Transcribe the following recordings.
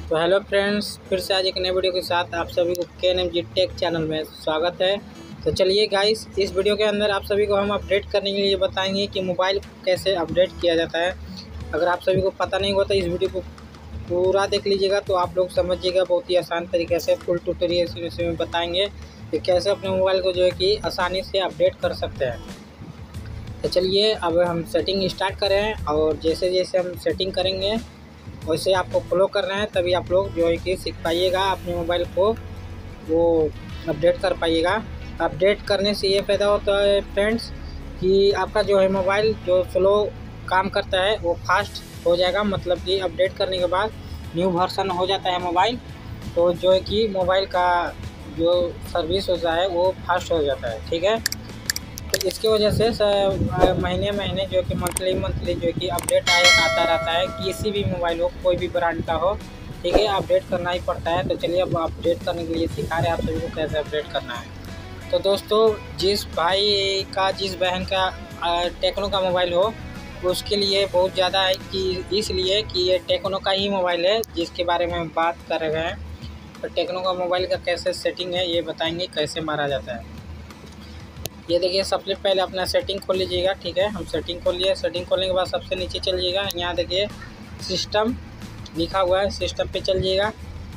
तो hello friends, फिर से आज एक नए वीडियो के साथ आप सभी को KNMG टेक चैनल में स्वागत है। तो चलिए गाइस, इस वीडियो के अंदर आप सभी को हम अपडेट करने के लिए बताएंगे कि मोबाइल कैसे अपडेट किया जाता है। अगर आप सभी को पता नहीं हुआ तो इस वीडियो को पूरा देख लीजिएगा तो आप लोग समझिएगा। बहुत ही आसान तरीके से फुल ट्यूटोरियल में बताएंगे कि कैसे अपने मोबाइल को जो है कि आसानी से अपडेट कर सकते हैं। तो चलिए अब हम सेटिंग स्टार्ट करें और जैसे जैसे हम सेटिंग करेंगे वैसे आपको फॉलो कर रहे हैं, तभी आप लोग जो है कि सीख पाइएगा, अपने मोबाइल को वो अपडेट कर पाइएगा। अपडेट करने से ये फ़ायदा होता है फ्रेंड्स कि आपका जो है मोबाइल जो स्लो काम करता है वो फास्ट हो जाएगा। मतलब कि अपडेट करने के बाद न्यू वर्जन हो जाता है मोबाइल, तो जो है कि मोबाइल का जो सर्विस होता है वो फास्ट हो जाता है। ठीक है, तो इसकी वजह से महीने महीने जो कि मंथली जो कि अपडेट आता रहता है। किसी भी मोबाइल हो, कोई भी ब्रांड का हो, ठीक है, अपडेट करना ही पड़ता है। तो चलिए अब अपडेट करने के लिए सिखा रहे हैं आप सभी को कैसे अपडेट करना है। तो दोस्तों, जिस भाई का जिस बहन का टेक्नो का मोबाइल हो उसके लिए बहुत ज़्यादा है कि इसलिए कि ये टेक्नो का ही मोबाइल है जिसके बारे में बात कर रहे हैं। तो टेक्नो का मोबाइल का कैसे सेटिंग है ये बताएंगे, कैसे मारा जाता है। ये देखिए, सबसे पहले अपना सेटिंग खोल लीजिएगा। ठीक है, हम सेटिंग खोल लिए। सेटिंग खोलने के बाद सबसे नीचे चलिएगा, यहाँ देखिए सिस्टम लिखा हुआ है, सिस्टम पे चलिएगा।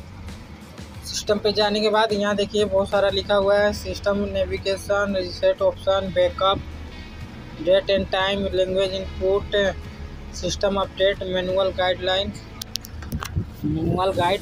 सिस्टम पे जाने के बाद यहाँ देखिए बहुत सारा लिखा हुआ है, system navigation, reset option, backup, date and time, language input, system update, manual guideline, manual guide,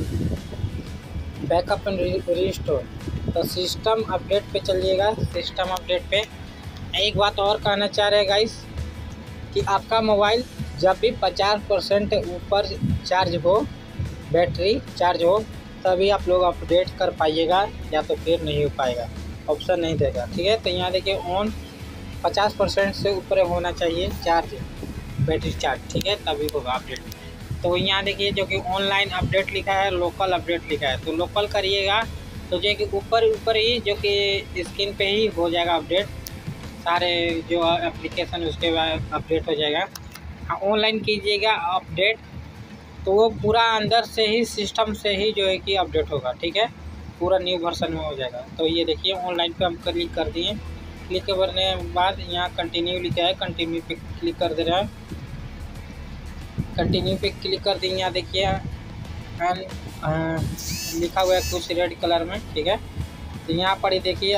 backup and restore. तो सिस्टम अपडेट पे चलिएगा। सिस्टम अपडेट पे एक बात और कहना चाह रहे हैं गाइस कि आपका मोबाइल जब भी 50% ऊपर चार्ज हो, बैटरी चार्ज हो, तभी आप लोग अपडेट कर पाइएगा, या तो फिर नहीं हो पाएगा, ऑप्शन नहीं देगा। ठीक है, तो यहाँ देखिए ऑन 50% से ऊपर होना चाहिए चार्ज, बैटरी चार्ज, ठीक है, तभी होगा अपडेट। तो यहाँ देखिए जो कि ऑनलाइन अपडेट लिखा है, लोकल अपडेट लिखा है, तो लोकल करिएगा तो जो कि ऊपर ही जो कि स्क्रीन पे ही हो जाएगा अपडेट, सारे जो एप्लीकेशन उसके बाद अपडेट हो जाएगा। हाँ, ऑनलाइन कीजिएगा अपडेट तो वो पूरा अंदर से ही सिस्टम से ही जो है कि अपडेट होगा। ठीक है, पूरा न्यू वर्जन में हो जाएगा। तो ये देखिए ऑनलाइन पे हम क्लिक कर दिए। क्लिक करने के बाद यहाँ कंटिन्यू लिखा है, कंटिन्यू पे क्लिक कर दे रहा है। कंटिन्यू पे क्लिक कर दिए। यहाँ देखिए लिखा हुआ है कुछ रेड कलर में। ठीक है, तो यहाँ पर ही देखिए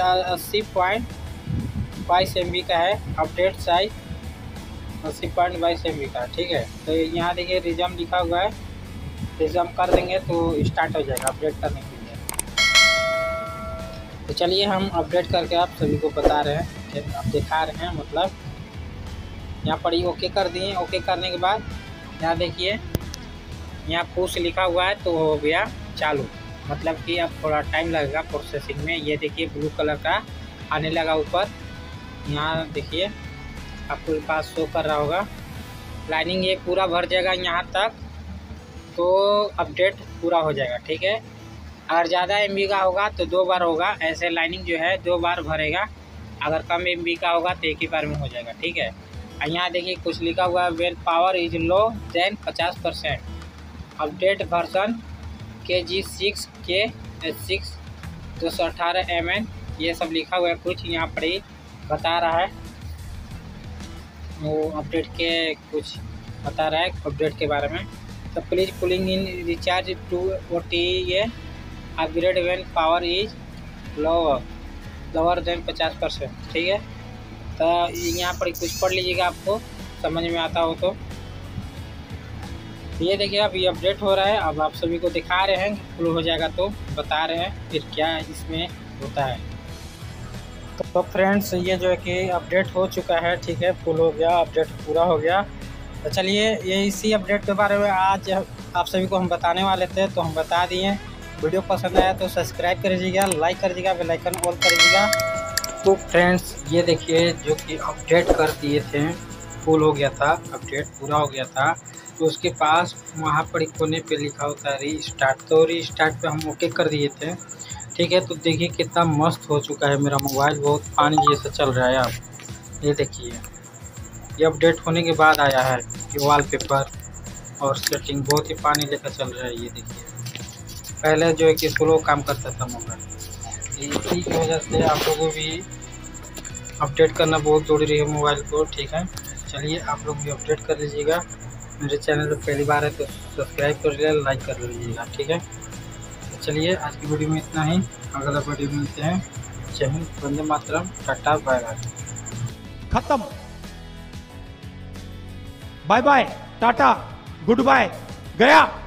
80.22 MB का है अपडेट साइज, 80.22 MB का। ठीक है, तो यहाँ देखिए रिज्यूम लिखा हुआ है, रिज्यूम कर देंगे तो स्टार्ट हो जाएगा अपडेट करने के लिए। तो चलिए हम अपडेट करके आप सभी को बता रहे हैं, आप दिखा रहे हैं। मतलब यहाँ पर ही ओके कर दिए। ओके करने के बाद यहाँ देखिए यहाँ पुश लिखा हुआ है तो हो गया चालू। मतलब कि अब थोड़ा टाइम लगेगा प्रोसेसिंग में। ये देखिए ब्लू कलर का आने लगा ऊपर, यहाँ देखिए आपको पास शो कर रहा होगा। लाइनिंग ये पूरा भर जाएगा यहाँ तक तो अपडेट पूरा हो जाएगा। ठीक है, अगर ज़्यादा MB का होगा तो 2 बार होगा, ऐसे लाइनिंग जो है 2 बार भरेगा। अगर कम MB का होगा तो एक ही बार में हो जाएगा। ठीक है, यहाँ देखिए कुछ लिखा हुआ है, when power is low then 50%, update version KG6 K6 218 MN, ये सब लिखा हुआ है कुछ यहाँ पर ही बता रहा है। वो अपडेट के कुछ बता रहा है अपडेट के बारे में। तो please pulling in recharge to OT upgrade when power is lower than 50%। ठीक है, तो यहाँ पर कुछ पढ़ लीजिएगा आपको समझ में आता हो तो। ये देखिए अब ये अपडेट हो रहा है। अब आप सभी को दिखा रहे हैं, फुल हो जाएगा तो बता रहे हैं फिर क्या इसमें होता है। तो फ्रेंड्स, ये जो है कि अपडेट हो चुका है। ठीक है, फुल हो गया, अपडेट पूरा हो गया। तो चलिए ये इसी अपडेट के बारे में आज आप सभी को हम बताने वाले थे, तो हम बता दिए। वीडियो पसंद आया तो सब्सक्राइब कर दीजिएगा, लाइक कर दीजिएगा, बेल आइकन ऑल कर दीजिएगा। तो फ्रेंड्स, ये देखिए जो कि अपडेट कर दिए थे, फुल हो गया था, अपडेट पूरा हो गया था। तो उसके पास वहाँ पर कोने पे लिखा होता है रीस्टार्ट, तो रीस्टार्ट पे हम ओके कर दिए थे। ठीक है, तो देखिए कितना मस्त हो चुका है मेरा मोबाइल, बहुत पानी जैसा चल रहा है। आप ये देखिए, ये अपडेट होने के बाद आया है कि वॉलपेपर और सेटिंग बहुत ही पानी लेकर चल रहा है। ये देखिए पहले जो है कि स्लो काम करता था मोबाइल। इसी की वजह से आप लोगों को भी अपडेट करना बहुत ज़रूरी है मोबाइल को। ठीक है, चलिए आप लोग भी अपडेट कर लीजिएगा। मेरे चैनल पर पहली बार है तो सब्सक्राइब कर लीजिएगा, लाइक कर लीजिएगा। ठीक है, तो चलिए आज की वीडियो में इतना ही। अगला वीडियो मिलते हैं। जय हिंद, वंदे मातरम, टाटा बाय बाय। खत्म, bye bye, ta-ta, goodbye, गया।